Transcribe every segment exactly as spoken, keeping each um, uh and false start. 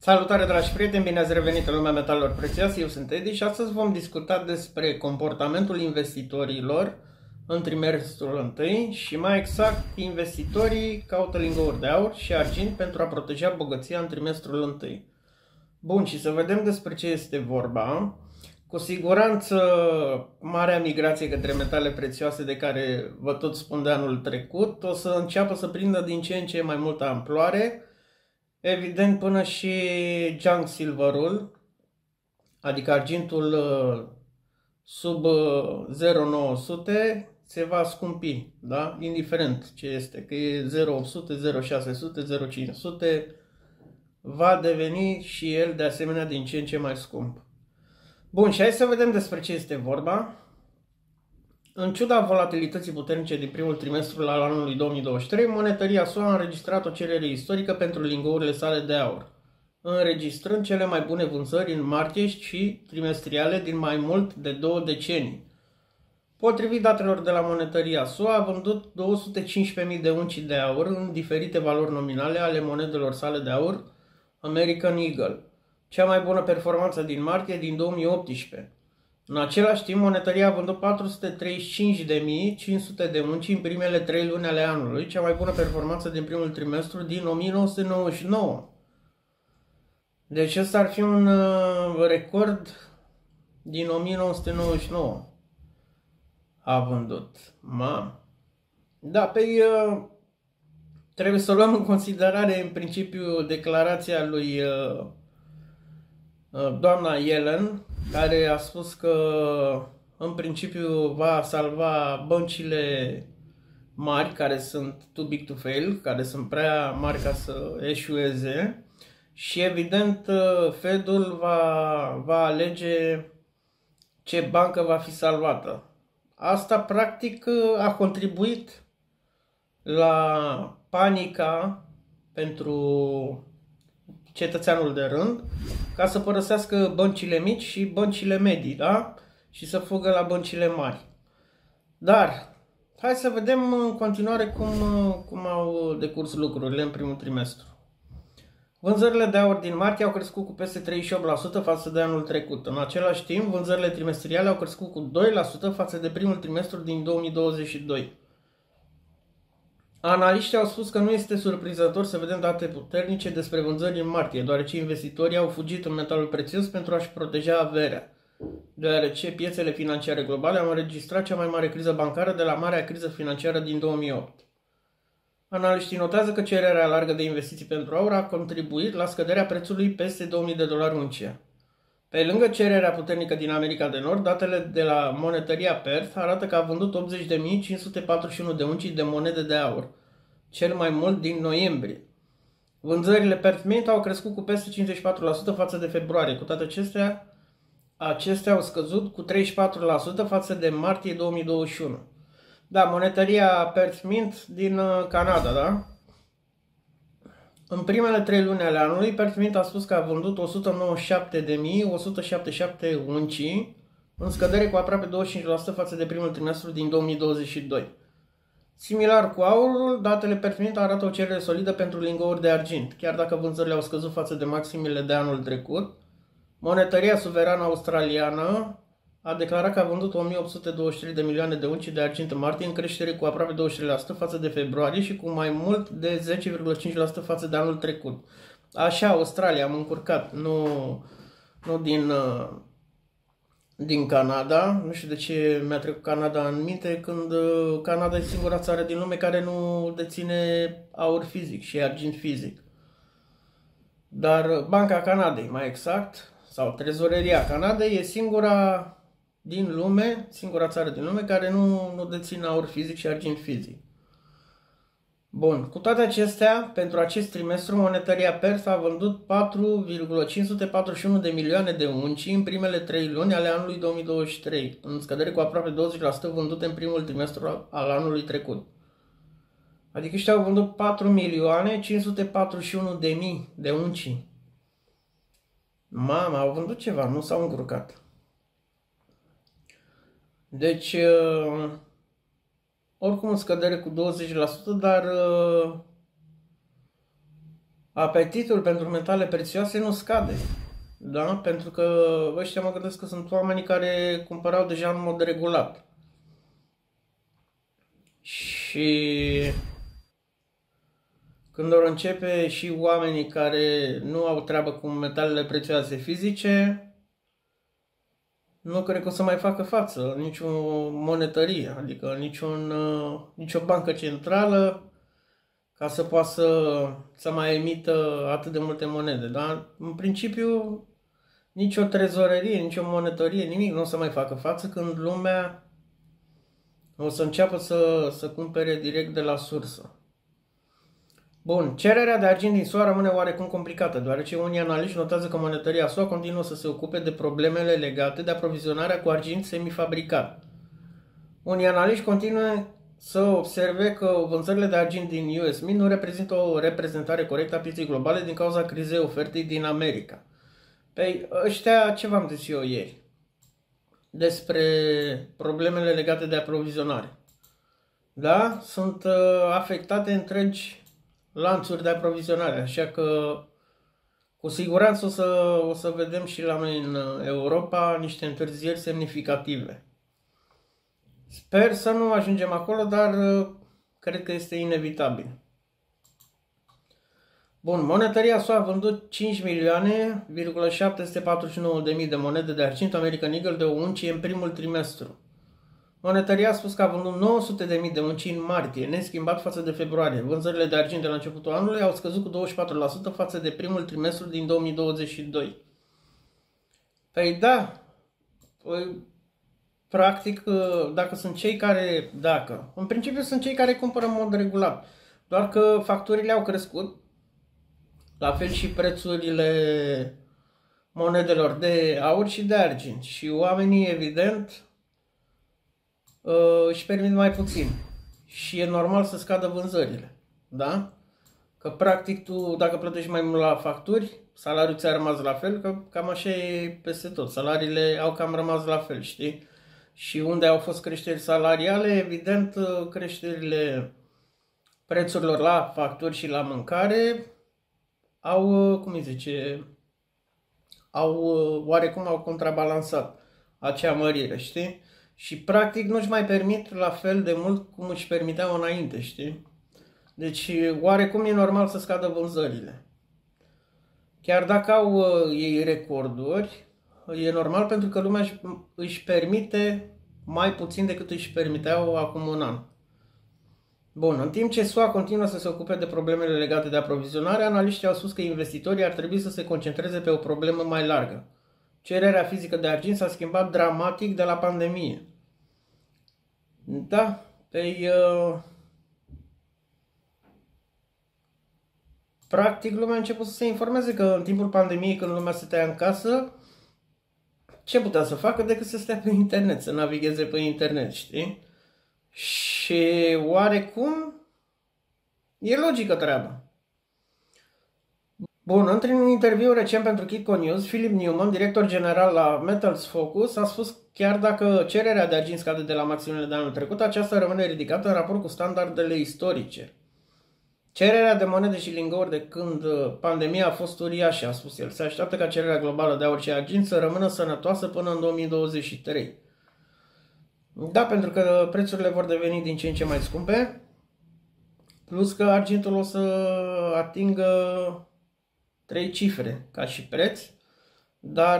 Salutare, dragi prieteni, bine ați revenit în lumea metalelor prețioase, eu sunt Edi și astăzi vom discuta despre comportamentul investitorilor în trimestrul întâi și mai exact investitorii caută lingouri de aur și argint pentru a proteja bogăția în trimestrul întâi. Bun, și să vedem despre ce este vorba. Cu siguranță marea migrație către metale prețioase de care vă tot spun de anul trecut o să înceapă să prindă din ce în ce mai multă amploare. Evident, până și junk silverul, adică argintul sub zero virgulă nouă sute, se va scumpi, da? Indiferent ce este, că e zero virgulă opt sute, zero virgulă șase sute, zero virgulă cinci sute, va deveni și el de asemenea din ce în ce mai scump. Bun, și hai să vedem despre ce este vorba. În ciuda volatilității puternice din primul trimestru al anului două mii douăzeci și trei, monetăria S U A a înregistrat o cerere istorică pentru lingourile sale de aur, înregistrând cele mai bune vânzări în martie și trimestriale din mai mult de două decenii. Potrivit datelor de la monetăria S U A, a vândut două sute cincisprezece mii de unci de aur în diferite valori nominale ale monedelor sale de aur American Eagle, cea mai bună performanță din martie din două mii optsprezece. În același timp, monetăria a vândut patru sute treizeci și cinci de mii cinci sute de unci în primele trei luni ale anului, cea mai bună performanță din primul trimestru din o mie nouă sute nouăzeci și nouă. Deci ăsta ar fi un uh, record din o mie nouă sute nouăzeci și nouă. A vândut. Ma. Da, pe uh, trebuie să luăm în considerare în principiu declarația lui uh, uh, doamna Yellen, care a spus că în principiu va salva băncile mari care sunt too big to fail, care sunt prea mari ca să eșueze, și evident Fedul va, va alege ce bancă va fi salvată. Asta practic a contribuit la panica pentru cetățeanul de rând, ca să părăsească băncile mici și băncile medii, da? Și să fugă la băncile mari. Dar hai să vedem în continuare cum, cum au decurs lucrurile în primul trimestru. Vânzările de aur din martie au crescut cu peste treizeci și opt la sută față de anul trecut. În același timp, vânzările trimestriale au crescut cu doi la sută față de primul trimestru din două mii douăzeci și doi. Analiștii au spus că nu este surprinzător să vedem date puternice despre vânzări în martie, deoarece investitorii au fugit în metalul prețios pentru a-și proteja averea, deoarece piețele financiare globale au înregistrat cea mai mare criză bancară de la marea criză financiară din două mii opt. Analiștii notează că cererea largă de investiții pentru aur a contribuit la scăderea prețului peste două mii de dolari uncia. Pe lângă cererea puternică din America de Nord, datele de la monetăria Perth arată că a vândut optzeci de mii cinci sute patruzeci și unu de unci de monede de aur, cel mai mult din noiembrie. Vânzările Perth Mint au crescut cu peste cincizeci și patru la sută față de februarie. Cu toate acestea, acestea au scăzut cu treizeci și patru la sută față de martie două mii douăzeci și unu. Da, monetăria Perth Mint din Canada, da? În primele trei luni ale anului, Perth Mint a spus că a vândut o sută nouăzeci și șapte de mii o sută șaptezeci și șapte unci, în scădere cu aproape douăzeci și cinci la sută față de primul trimestru din două mii douăzeci și doi. Similar cu aurul, datele Perth Mint arată o cerere solidă pentru lingouri de argint, chiar dacă vânzările au scăzut față de maximile de anul trecut. Monetăria suverană australiană a declarat că a vândut o mie opt sute douăzeci și trei de milioane de unci de argint în martie, în creștere cu aproape douăzeci și trei la sută față de februarie și cu mai mult de zece virgulă cinci la sută față de anul trecut. Așa, Australia, am încurcat, nu, nu din, din Canada. Nu știu de ce mi-a trecut Canada în minte, când Canada e singura țară din lume care nu deține aur fizic și argint fizic. Dar Banca Canadei, mai exact, sau Trezoreria Canadei, e singura din lume, singura țară din lume care nu, nu deține aur fizic și argint fizic. Bun, cu toate acestea, pentru acest trimestru, monetăria Perth a vândut patru virgulă cinci sute patruzeci și unu de milioane de unci în primele trei luni ale anului două mii douăzeci și trei, în scădere cu aproape douăzeci la sută vândute în primul trimestru al anului trecut. Adică ăștia au vândut patru milioane cinci sute patruzeci și unu de mii de unci. Mama, au vândut ceva, nu s-au încurcat. Deci, oricum în scădere cu douăzeci la sută, dar apetitul pentru metale prețioase nu scade. Da? Pentru că ăștia mă gândesc că sunt oamenii care cumpărau deja în mod regulat. Și când vor începe și oamenii care nu au treabă cu metalele prețioase fizice, nu cred că o să mai facă față nicio monetărie, adică niciun, nicio bancă centrală ca să poată să, să mai emită atât de multe monede. Dar în principiu nicio trezorerie, nicio monetărie, nimic nu o să mai facă față când lumea o să înceapă să, să cumpere direct de la sursă. Bun, cererea de argint din S U A rămâne oarecum complicată, deoarece unii analiști notează că monetăria S U A continuă să se ocupe de problemele legate de aprovizionarea cu argint semifabricat. Unii analiști continuă să observe că vânzările de argint din U S Mint nu reprezintă o reprezentare corectă a pieței globale din cauza crizei ofertei din America. Păi ăștia, ce v-am zis eu ieri? Despre problemele legate de aprovizionare. Da? Sunt uh, afectate întregi lanțuri de aprovizionare, așa că cu siguranță o să, o să vedem și la noi în Europa niște întârzieri semnificative. Sper să nu ajungem acolo, dar cred că este inevitabil. Bun, monetăria S U A a vândut cinci milioane șapte sute patruzeci și nouă de mii de monede de argint American Eagle de o uncie în primul trimestru. Monetăria a spus că a vândut nouă sute de mii de uncii în martie, neschimbat față de februarie. Vânzările de argint de la începutul anului au scăzut cu douăzeci și patru la sută față de primul trimestru din două mii douăzeci și doi. Păi da, păi, practic, dacă sunt cei care, dacă, în principiu sunt cei care cumpără în mod regulat, doar că facturile au crescut, la fel și prețurile monedelor de aur și de argint și oamenii, evident, își permit mai puțin și e normal să scadă vânzările, da? Că practic tu, dacă plătești mai mult la facturi, salariul ți-a rămas la fel, că cam așa e peste tot, salariile au cam rămas la fel, știi? Și unde au fost creșteri salariale, evident, creșterile prețurilor la facturi și la mâncare au, cum îi zice, au, oarecum au contrabalansat acea mărire, știi? Și practic nu-și mai permit la fel de mult cum își permiteau înainte, știi? Deci oarecum e normal să scadă vânzările. Chiar dacă au uh, ei recorduri, e normal pentru că lumea își, își permite mai puțin decât își permiteau acum un an. Bun, în timp ce S U A continuă să se ocupe de problemele legate de aprovizionare, analiștii au spus că investitorii ar trebui să se concentreze pe o problemă mai largă. Cererea fizică de argint s-a schimbat dramatic de la pandemie. Da, pe uh, practic lumea a început să se informeze că în timpul pandemiei, când lumea stătea în casă, ce putea să facă decât să stea pe internet, să navigheze pe internet, știi? Și oarecum e logică treaba. Bun, într-un interviu recent pentru Kitco News, Philip Newman, director general la Metals Focus, a spus că chiar dacă cererea de argint scade de la maximele de anul trecut, aceasta rămâne ridicată în raport cu standardele istorice. Cererea de monede și lingouri de când pandemia a fost uriașă, a spus el. Se așteaptă ca cererea globală de aur și argint să rămână sănătoasă până în două mii douăzeci și trei. Da, pentru că prețurile vor deveni din ce în ce mai scumpe, plus că argintul o să atingă trei cifre ca și preț, dar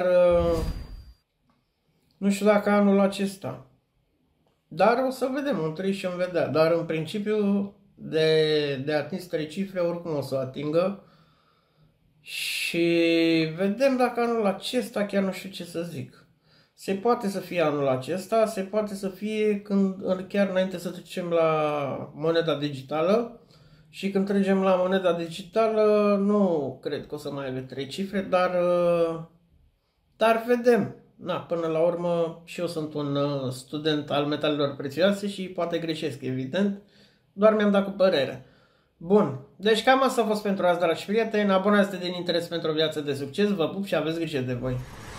nu știu dacă anul acesta. Dar o să vedem, un trei și vom vedea. Dar în principiu de, de atins trei cifre oricum o să o atingă. Și vedem dacă anul acesta, chiar nu știu ce să zic. Se poate să fie anul acesta, se poate să fie când, chiar înainte să trecem la moneda digitală. Și când trecem la moneda digitală, nu cred că o să mai avem trei cifre, dar, dar vedem. Na, până la urmă și eu sunt un student al metalelor prețioase și poate greșesc, evident. Doar mi-am dat cu părere. Bun, deci cam asta a fost pentru azi, dragi prieteni. Abonați-te din interes pentru o viață de succes, vă pup și aveți grijă de voi.